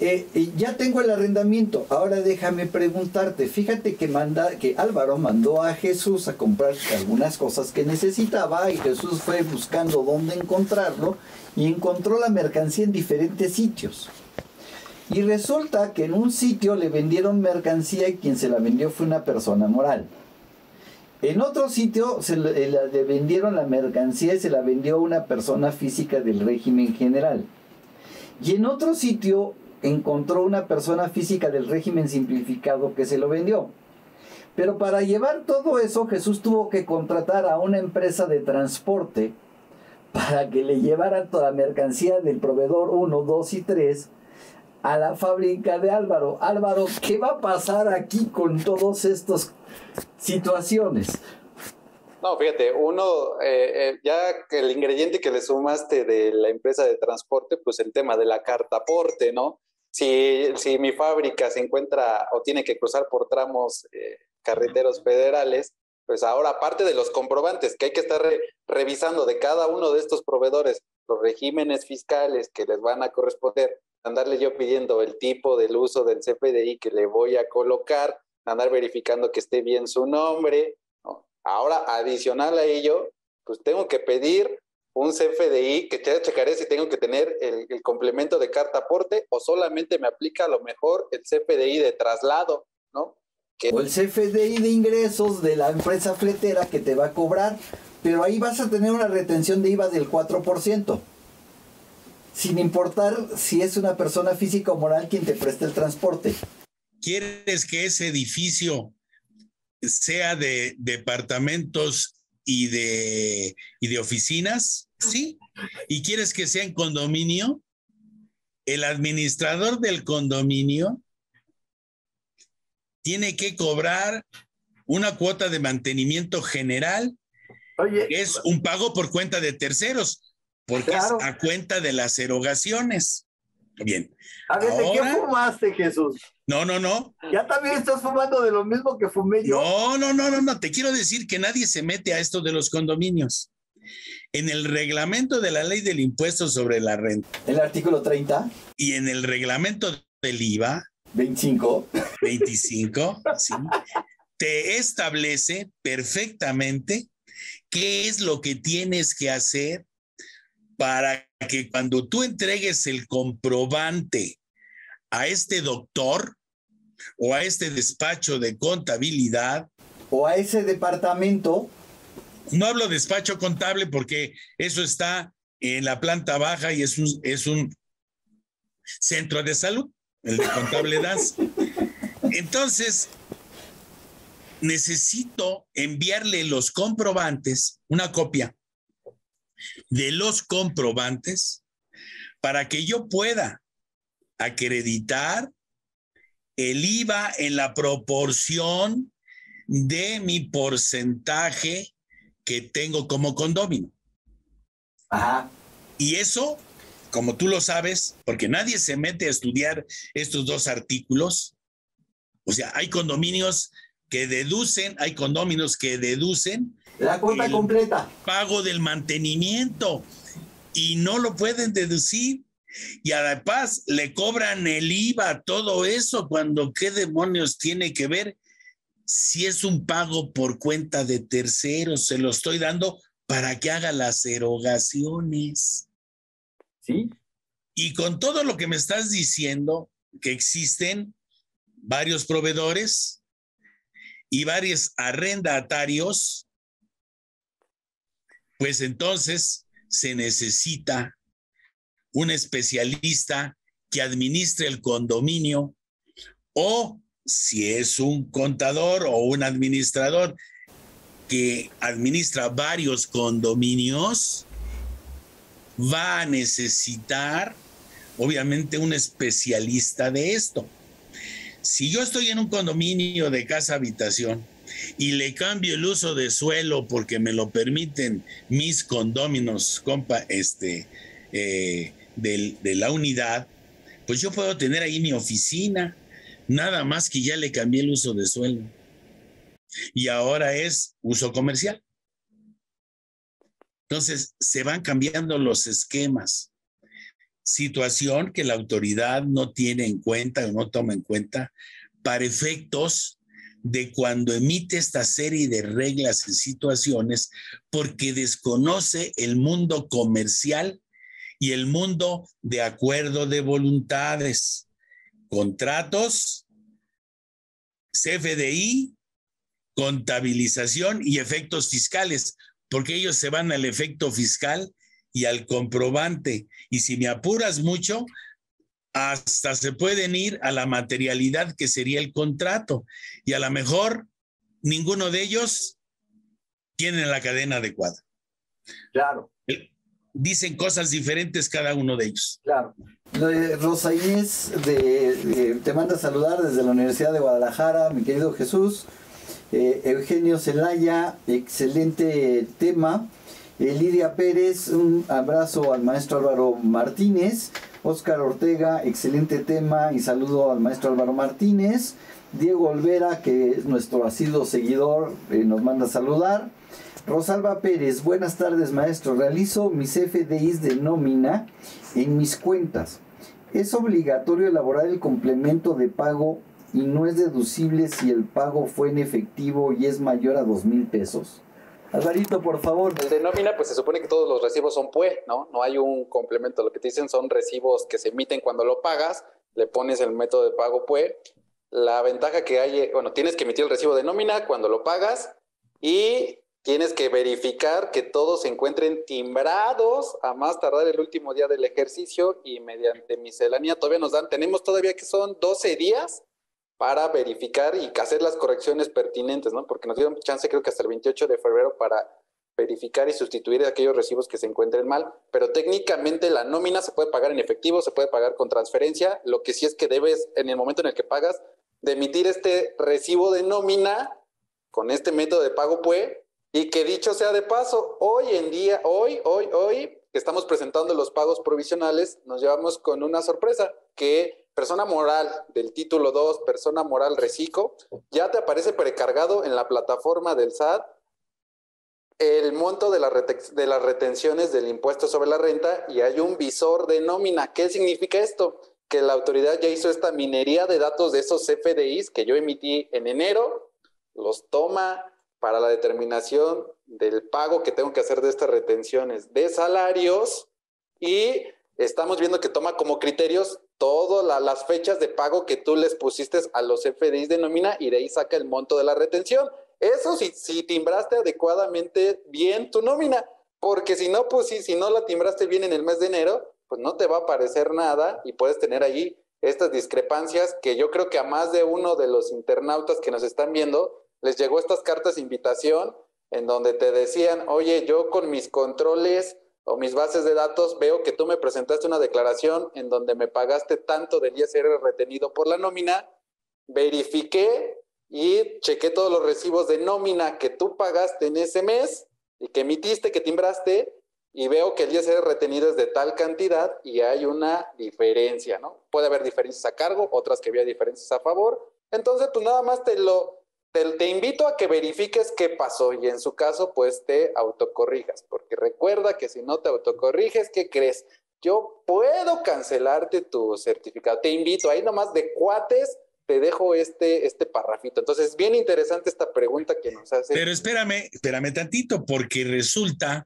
ya tengo el arrendamiento. Ahora déjame preguntarte. Fíjate que Álvaro mandó a Jesús a comprar algunas cosas que necesitaba y Jesús fue buscando dónde encontrarlo y encontró la mercancía en diferentes sitios. Y resulta que en un sitio le vendieron mercancía y quien se la vendió fue una persona moral. En otro sitio le vendieron la mercancía y se la vendió una persona física del régimen general. Y en otro sitio encontró una persona física del régimen simplificado que se lo vendió. Pero para llevar todo eso, Jesús tuvo que contratar a una empresa de transporte para que le llevara toda la mercancía del proveedor 1, 2 y 3 a la fábrica de Álvaro. Álvaro, ¿qué va a pasar aquí con todas estas situaciones? No, fíjate, ya que el ingrediente que le sumaste de la empresa de transporte, pues el tema de la cartaporte, ¿no? Si mi fábrica se encuentra o tiene que cruzar por tramos carreteros federales, pues ahora, aparte de los comprobantes que hay que estar revisando de cada uno de estos proveedores, los regímenes fiscales que les van a corresponder, andarle yo pidiendo el tipo del uso del CFDI que le voy a colocar, andar verificando que esté bien su nombre, ¿no? Ahora, adicional a ello, pues tengo que pedir un CFDI que ya checaré si tengo que tener el complemento de carta aporte o solamente me aplica a lo mejor el CFDI de traslado, ¿no? O el CFDI de ingresos de la empresa fletera que te va a cobrar, pero ahí vas a tener una retención de IVA del 4%. Sin importar si es una persona física o moral quien te preste el transporte. ¿Quieres que ese edificio sea de departamentos y de oficinas? Sí. ¿Y quieres que sea en condominio? El administrador del condominio tiene que cobrar una cuota de mantenimiento general. Oye, Es un pago por cuenta de terceros, porque claro. es a cuenta de las erogaciones. Bien. A ver, ¿de qué Ahora, fumaste, Jesús? no. ¿Ya también estás fumando de lo mismo que fumé yo? No. Te quiero decir que nadie se mete a esto de los condominios. En el reglamento de la ley del impuesto sobre la renta El artículo 30, y en el reglamento del IVA 25. 25, ¿sí? Te establece perfectamente qué es lo que tienes que hacer para que cuando tú entregues el comprobante a este doctor o a este despacho de contabilidad, O a ese departamento. no hablo de despacho contable porque eso está en la planta baja y es un centro de salud, el de contabilidad. Entonces, necesito enviarle los comprobantes, una copia de los comprobantes, para que yo pueda acreditar el IVA en la proporción de mi porcentaje que tengo como condominio. Ajá. Y eso, como tú lo sabes, porque nadie se mete a estudiar estos dos artículos, o sea, hay condominios que deducen La cuota el completa. pago del mantenimiento y no lo pueden deducir. Y además le cobran el IVA, todo eso, cuando qué demonios tiene que ver si es un pago por cuenta de terceros. Se lo estoy dando para que haga las erogaciones. ¿Sí? Y con todo lo que me estás diciendo, que existen varios proveedores y varios arrendatarios, pues entonces se necesita un especialista que administre el condominio, o si es un contador o un administrador que administra varios condominios, va a necesitar obviamente un especialista de esto. Si yo estoy en un condominio de casa habitación y le cambio el uso de suelo porque me lo permiten mis condóminos, de la unidad, pues yo puedo tener ahí mi oficina, nada más que ya le cambié el uso de suelo y ahora es uso comercial. Entonces se van cambiando los esquemas, situación que la autoridad no tiene en cuenta o no toma en cuenta para efectos de cuando emite esta serie de reglas y situaciones, porque desconoce el mundo comercial y el mundo de acuerdo de voluntades, contratos, CFDI, contabilización y efectos fiscales, porque ellos se van al efecto fiscal y al comprobante. Y si me apuras mucho, hasta se pueden ir a la materialidad que sería el contrato. Y a lo mejor ninguno de ellos tiene la cadena adecuada. Claro. Dicen cosas diferentes cada uno de ellos. Claro. Rosa Inés te manda a saludar desde la Universidad de Guadalajara, mi querido Jesús. Eugenio Zelaya, excelente tema. Lidia Pérez, un abrazo al maestro Álvaro Martínez. Oscar Ortega, excelente tema y saludo al maestro Álvaro Martínez. Diego Olvera, que es nuestro asiduo seguidor, nos manda a saludar. Rosalba Pérez, buenas tardes maestro, realizo mis FDIs de nómina en mis cuentas. ¿Es obligatorio elaborar el complemento de pago y no es deducible si el pago fue en efectivo y es mayor a 2,000 pesos? Alvarito, por favor. El de nómina, pues se supone que todos los recibos son PUE, ¿no? No hay un complemento. Lo que te dicen son recibos que se emiten cuando lo pagas, le pones el método de pago PUE. La ventaja que hay, bueno, tienes que emitir el recibo de nómina cuando lo pagas y tienes que verificar que todos se encuentren timbrados a más tardar el último día del ejercicio y mediante miscelánea tenemos todavía que son 12 días para verificar y hacer las correcciones pertinentes, ¿no? Porque nos dieron chance creo que hasta el 28 de febrero para verificar y sustituir aquellos recibos que se encuentren mal, pero técnicamente la nómina se puede pagar en efectivo, se puede pagar con transferencia, lo que sí es que debes, en el momento en el que pagas, de emitir este recibo de nómina con este método de pago PUE, y que dicho sea de paso, hoy en día, hoy, que estamos presentando los pagos provisionales, nos llevamos con una sorpresa, que persona moral del título 2, persona moral reciclo, ya te aparece precargado en la plataforma del SAT el monto de las retenciones del impuesto sobre la renta, y hay un visor de nómina. ¿Qué significa esto? Que la autoridad ya hizo esta minería de datos de esos CFDIs que yo emití en enero, los toma para la determinación del pago que tengo que hacer de estas retenciones de salarios, y estamos viendo que toma como criterios todas las fechas de pago que tú les pusiste a los CFDIs de nómina, y de ahí saca el monto de la retención. Eso si timbraste adecuadamente bien tu nómina, porque si no, pues si no la timbraste bien en el mes de enero, pues no te va a aparecer nada, y puedes tener ahí estas discrepancias que yo creo que a más de uno de los internautas que nos están viendo les llegó estas cartas de invitación en donde te decían, oye, yo con mis controles o mis bases de datos veo que tú me presentaste una declaración en donde me pagaste tanto del ISR retenido por la nómina, verifiqué y chequé todos los recibos de nómina que tú pagaste en ese mes y que emitiste, que timbraste, y veo que el ISR retenido es de tal cantidad y hay una diferencia, ¿no? Puede haber diferencias a cargo, otras que había diferencias a favor. Entonces, pues nada más te invito a que verifiques qué pasó, y en su caso, pues te autocorrijas, porque recuerda que si no te autocorriges, ¿qué crees? Yo puedo cancelarte tu certificado. Te invito, ahí nomás de cuates, te dejo este parrafito. Entonces, es bien interesante esta pregunta que nos hace. Pero espérame tantito, porque resulta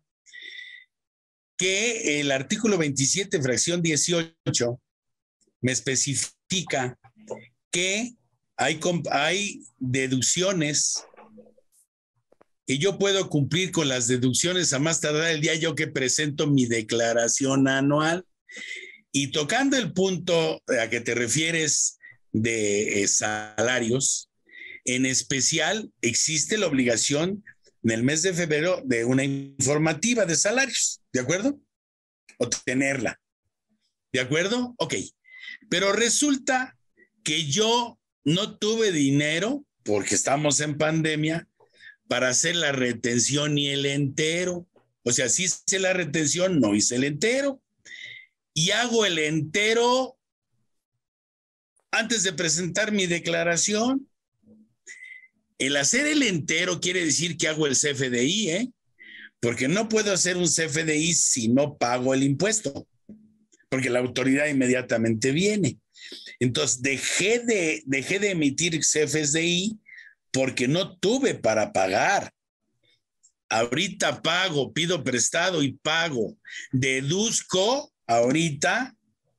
que el artículo 27, fracción 18, me especifica que hay deducciones, y yo puedo cumplir con las deducciones a más tardar el día yo que presento mi declaración anual. Y tocando el punto a que te refieres de salarios, en especial existe la obligación en el mes de febrero de una informativa de salarios, ¿de acuerdo? O tenerla, ¿de acuerdo? Ok, pero resulta que yo no tuve dinero, porque estamos en pandemia, para hacer la retención ni el entero. O sea, sí hice la retención, no hice el entero. Y hago el entero antes de presentar mi declaración. El hacer el entero quiere decir que hago el CFDI, ¿eh? Porque no puedo hacer un CFDI si no pago el impuesto, porque la autoridad inmediatamente viene. Entonces dejé de emitir CFDI porque no tuve para pagar. Ahorita pago, pido prestado y pago. Deduzco ahorita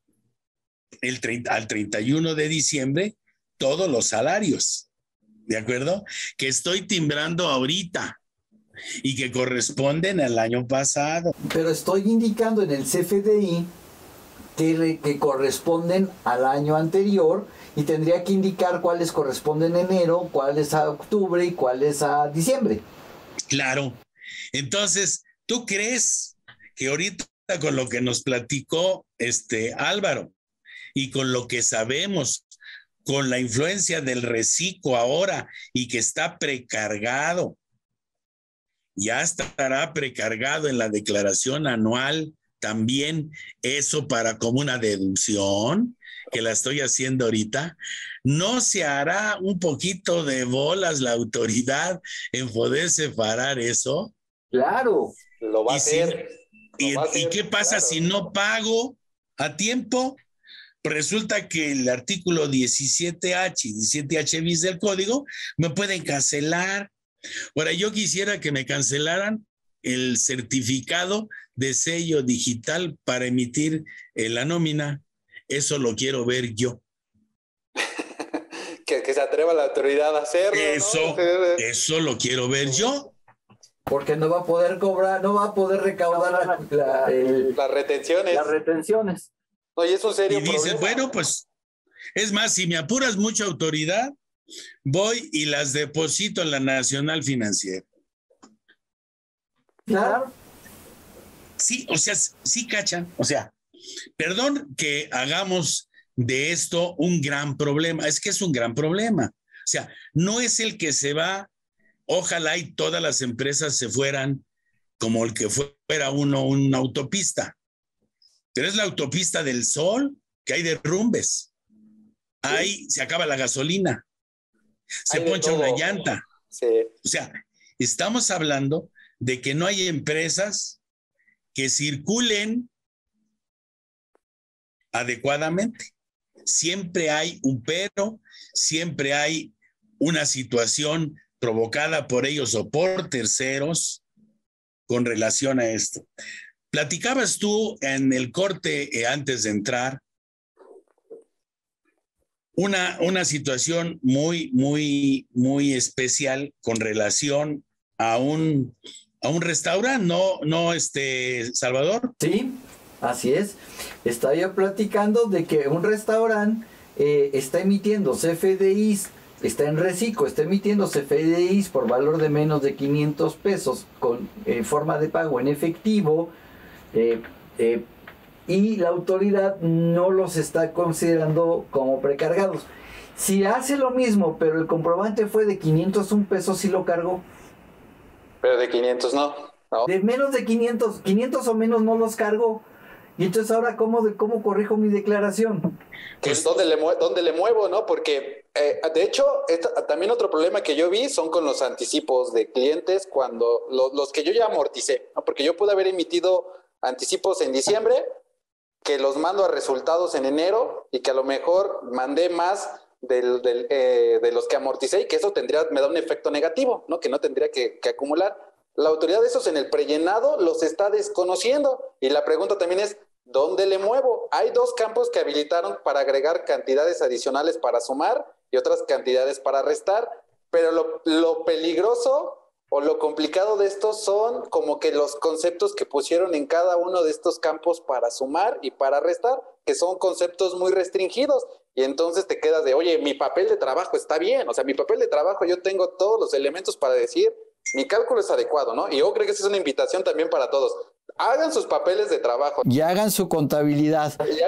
al 31 de diciembre todos los salarios, ¿de acuerdo? Que estoy timbrando ahorita y que corresponden al año pasado. Pero estoy indicando en el CFDI que corresponden al año anterior, y tendría que indicar cuáles corresponden a enero, cuáles a octubre y cuáles a diciembre. Claro. Entonces, ¿tú crees que ahorita con lo que nos platicó Álvaro y con lo que sabemos, con la influencia del reciclo ahora y que está precargado, ya estará precargado en la declaración anual también eso para como una deducción, que la estoy haciendo ahorita? ¿No se hará un poquito de bolas la autoridad en poder separar eso? Claro. Lo va a hacer. ¿Y qué pasa si no pago a tiempo? Resulta que el artículo 17H y 17H bis del código me pueden cancelar. Ahora, yo quisiera que me cancelaran el certificado de sello digital para emitir la nómina. Eso lo quiero ver yo. que se atreva la autoridad a hacerlo, ¿no? Eso lo quiero ver yo. Porque no va a poder cobrar, no va a poder recaudar las retenciones. Las retenciones. Oye, es un serio problema. Y dices, bueno, pues, es más, si me apuras mucha autoridad, voy y las deposito en la Nacional Financiera. Claro. Sí, o sea, sí cachan. O sea, perdón que hagamos de esto un gran problema. Es que es un gran problema. O sea, no es el que se va, ojalá y todas las empresas se fueran como el que fuera uno una autopista. Pero es la autopista del sol, que hay derrumbes. Ahí se acaba la gasolina. Se poncha una llanta. Sí. O sea, estamos hablando de que no hay empresas que circulen adecuadamente. Siempre hay un pero, siempre hay una situación provocada por ellos o por terceros con relación a esto. Platicabas tú en el corte antes de entrar una situación muy especial con relación a un restaurante, ¿no, Salvador? Sí, así es. Estaba yo platicando de que un restaurante está emitiendo CFDIs, está en reciclo, está emitiendo CFDIs por valor de menos de 500 pesos con forma de pago en efectivo, y la autoridad no los está considerando como precargados. Si hace lo mismo, pero el comprobante fue de 501 pesos, sí lo cargó. Pero de 500 no. De menos de 500 o menos no los cargó. Y entonces ahora, ¿cómo corrijo mi declaración? Pues, ¿dónde le muevo, no? Porque, de hecho, también otro problema que yo vi son con los anticipos de clientes cuando los que yo ya amorticé, ¿no? Porque yo pude haber emitido anticipos en diciembre, que los mando a resultados en enero y que a lo mejor mandé más de los que amorticé y que eso me da un efecto negativo, ¿no? Que no tendría que acumular. La autoridad de esos en el prellenado los está desconociendo y la pregunta también es, ¿dónde le muevo? Hay 2 campos que habilitaron para agregar cantidades adicionales para sumar y otras cantidades para restar, pero lo peligroso o lo complicado de estos son como que los conceptos que pusieron en cada uno de estos campos para sumar y para restar, que son conceptos muy restringidos. Y entonces te quedas de, oye, mi papel de trabajo está bien, o sea, mi papel de trabajo yo tengo todos los elementos para decir, mi cálculo es adecuado, ¿no? Y yo creo que esa es una invitación también para todos. Hagan sus papeles de trabajo. Y hagan su contabilidad.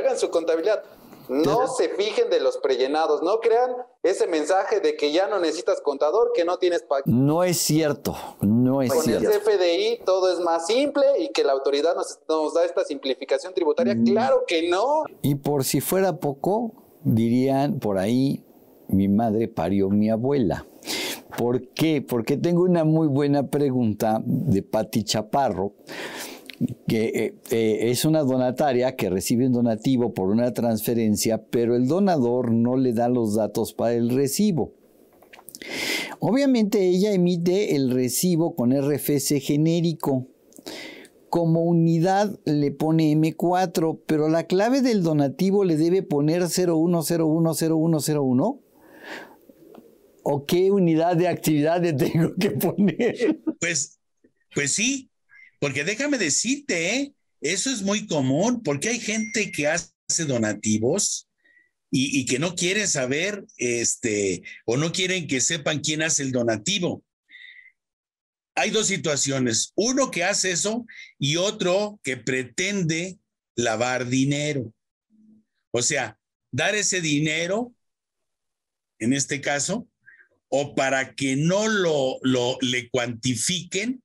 No se fijen de los prellenados, no crean ese mensaje de que ya no necesitas contador, que no tienes pago. No es cierto, no es cierto. Con el CFDI todo es más simple y que la autoridad nos da esta simplificación tributaria, claro que no. Y por si fuera poco, dirían por ahí, mi madre parió mi abuela. ¿Por qué? Porque tengo una muy buena pregunta de Pati Chaparro, que es una donataria que recibe un donativo por una transferencia, pero el donador no le da los datos para el recibo. Obviamente ella emite el recibo con RFC genérico. Como unidad le pone M4, pero la clave del donativo le debe poner 01010101. ¿O qué unidad de actividad le tengo que poner? Pues sí, porque déjame decirte, eso es muy común, porque hay gente que hace donativos y que no quieren saber, o no quieren que sepan quién hace el donativo. Hay 2 situaciones, uno que hace eso y otro que pretende lavar dinero. O sea, dar ese dinero, en este caso, o para que no le cuantifiquen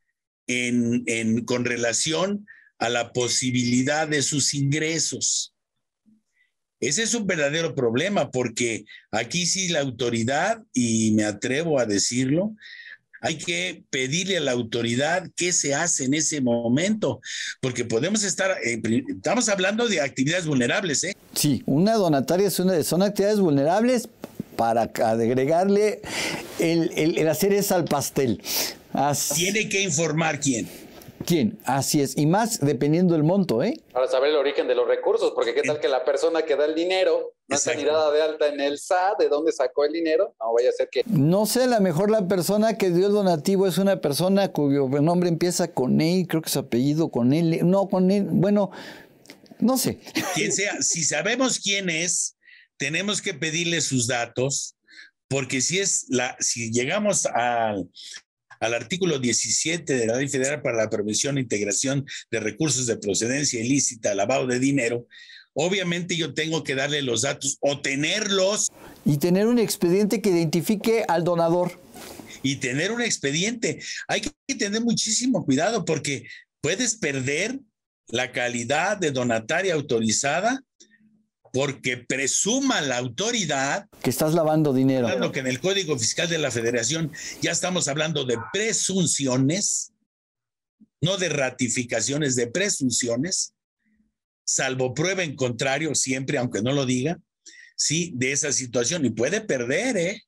con relación a la posibilidad de sus ingresos. Ese es un verdadero problema, porque aquí sí la autoridad, y me atrevo a decirlo, hay que pedirle a la autoridad qué se hace en ese momento, porque estamos hablando de actividades vulnerables, ¿eh? Sí, una donataria son actividades vulnerables para agregarle el hacer es al pastel. Tiene que informar quién. ¿Quién? Así es, y más dependiendo del monto, ¿eh? Para saber el origen de los recursos, porque qué tal que la persona que da el dinero no está ni dada de alta en el SAT, ¿de dónde sacó el dinero? No vaya a ser que... No sé, a lo mejor la persona que dio el donativo es una persona cuyo nombre empieza con E, creo que su apellido con L, no con L, bueno, no sé. Quien sea, si sabemos quién es, tenemos que pedirle sus datos, porque si llegamos al artículo 17 de la Ley Federal para la Prevención e Integración de Recursos de Procedencia Ilícita, lavado de dinero, obviamente yo tengo que darle los datos o tenerlos. Y tener un expediente que identifique al donador. Y tener un expediente. Hay que tener muchísimo cuidado porque puedes perder la calidad de donataria autorizada porque presuma la autoridad que estás lavando dinero. Hablando que en el Código Fiscal de la Federación ya estamos hablando de presunciones, no de ratificaciones, de presunciones, salvo prueba en contrario siempre, aunque no lo diga, sí, de esa situación. Y puede perder,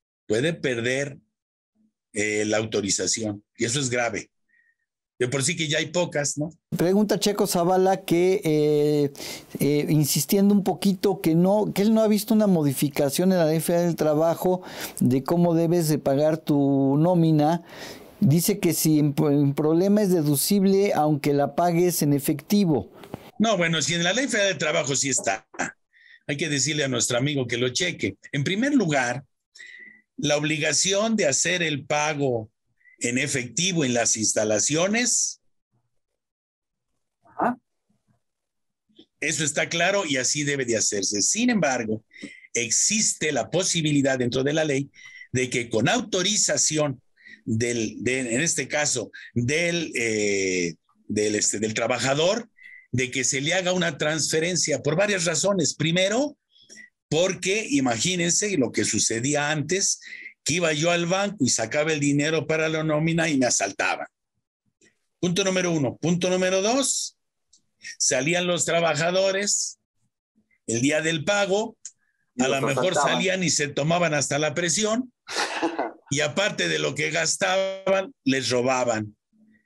la autorización. Y eso es grave. De por sí que ya hay pocas, ¿no? Pregunta Checo Zavala que, insistiendo un poquito, que él no ha visto una modificación en la Ley Federal del Trabajo de cómo debes de pagar tu nómina. Dice que si en problema es deducible, aunque la pagues en efectivo. No, bueno, si en la Ley Federal del Trabajo sí está, hay que decirle a nuestro amigo que lo cheque. En primer lugar, la obligación de hacer el pago en efectivo en las instalaciones, Ajá. Eso está claro y así debe de hacerse. Sin embargo, existe la posibilidad dentro de la ley de que con autorización en este caso, del trabajador, de que se le haga una transferencia por varias razones. Primero, porque imagínense lo que sucedía antes, que iba yo al banco y sacaba el dinero para la nómina y me asaltaban. Punto número 1. Punto número 2, salían los trabajadores el día del pago, a lo mejor salían y se tomaban hasta la presión y aparte de lo que gastaban, les robaban.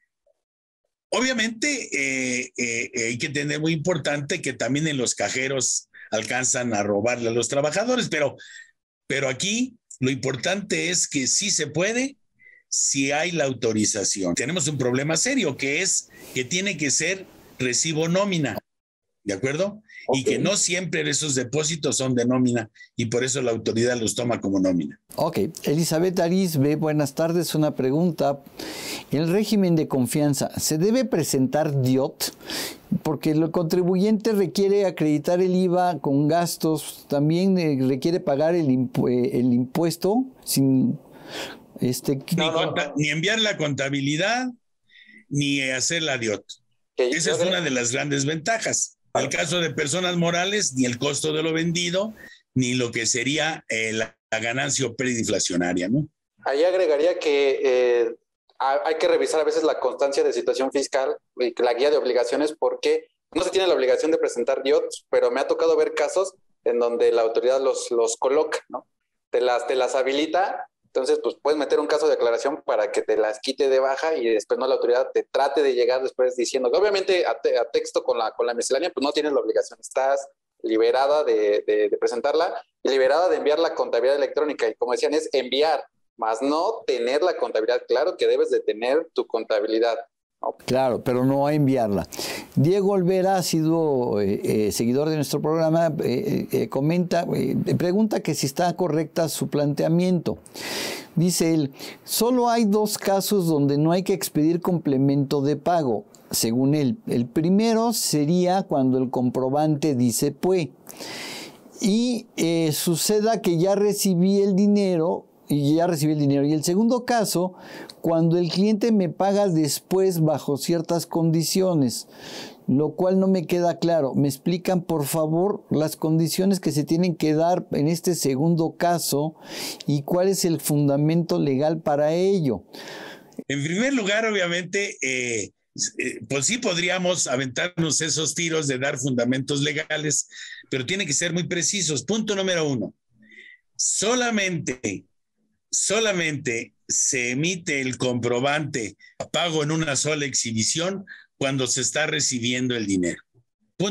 Obviamente hay que tener muy importante que también en los cajeros alcanzan a robarle a los trabajadores, pero aquí lo importante es que sí se puede si hay la autorización. Tenemos un problema serio que es que tiene que ser recibo nómina, ¿de acuerdo? Okay. Y que no siempre esos depósitos son de nómina y por eso la autoridad los toma como nómina. Ok, Elizabeth Arisbe, buenas tardes, una pregunta. En el régimen de confianza, ¿se debe presentar DIOT? Porque el contribuyente requiere acreditar el IVA con gastos, también requiere pagar el impuesto sin... Ni enviar la contabilidad, ni hacer la DIOT. Esa es una de las grandes ventajas. En el caso de personas morales, ni el costo de lo vendido, ni lo que sería la ganancia predinflacionaria, ¿no? Ahí agregaría que hay que revisar a veces la constancia de situación fiscal y la guía de obligaciones, porque no se tiene la obligación de presentar DIOT, pero me ha tocado ver casos en donde la autoridad los coloca, ¿no? Te las habilita. Entonces, pues puedes meter un caso de declaración para que te las quite de baja y después no la autoridad te trate de llegar después diciendo que obviamente a texto con la miscelánea, pues no tienes la obligación, estás liberada de presentarla y liberada de enviar la contabilidad electrónica. Y como decían, es enviar, más no tener la contabilidad. Claro que debes de tener tu contabilidad, ¿no? Claro, pero no a enviarla. Diego Olvera ha sido seguidor de nuestro programa, pregunta que si está correcta su planteamiento. Dice él, solo hay 2 casos donde no hay que expedir complemento de pago, según él. El primero sería cuando el comprobante dice PUE y suceda que ya recibí el dinero. Y el segundo caso, cuando el cliente me paga después bajo ciertas condiciones, lo cual no me queda claro. ¿Me explican, por favor, las condiciones que se tienen que dar en este segundo caso y cuál es el fundamento legal para ello? En primer lugar, obviamente, pues sí podríamos aventarnos esos tiros de dar fundamentos legales, pero tienen que ser muy precisos. Punto número 1. Solamente se emite el comprobante pago en una sola exhibición cuando se está recibiendo el dinero. Punto.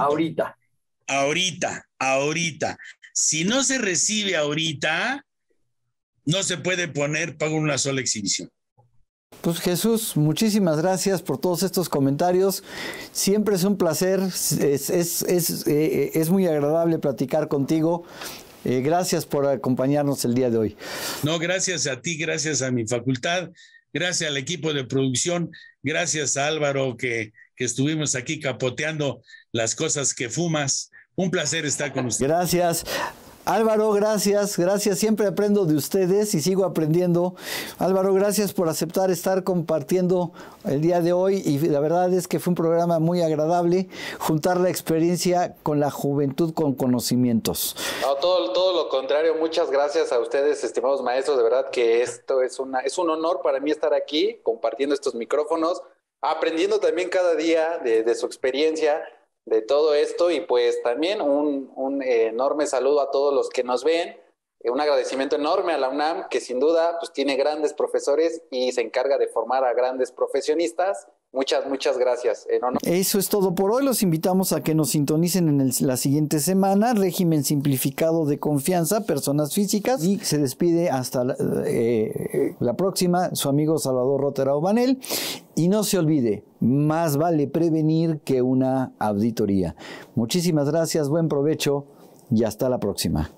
Ahorita. Si no se recibe ahorita, no se puede poner pago en una sola exhibición. Pues Jesús, muchísimas gracias por todos estos comentarios. Siempre es un placer, es muy agradable platicar contigo. Gracias por acompañarnos el día de hoy. No, gracias a ti, gracias a mi facultad, gracias al equipo de producción, gracias a Álvaro que estuvimos aquí capoteando las cosas que fumas Un placer estar con usted. Gracias. Álvaro, gracias, siempre aprendo de ustedes y sigo aprendiendo. Álvaro, gracias por aceptar estar compartiendo el día de hoy y la verdad es que fue un programa muy agradable, juntar la experiencia con la juventud con conocimientos. No, todo lo contrario, muchas gracias a ustedes, estimados maestros, de verdad que esto es un honor para mí estar aquí compartiendo estos micrófonos, aprendiendo también cada día de su experiencia, de todo esto y pues también un enorme saludo a todos los que nos ven, un agradecimiento enorme a la UNAM que sin duda pues tiene grandes profesores y se encarga de formar a grandes profesionistas. Muchas gracias. Eso es todo por hoy. Los invitamos a que nos sintonicen en la siguiente semana. Régimen simplificado de confianza, personas físicas. Y se despide hasta la próxima, su amigo Salvador Rotera Obanel. Y no se olvide, más vale prevenir que una auditoría. Muchísimas gracias, buen provecho y hasta la próxima.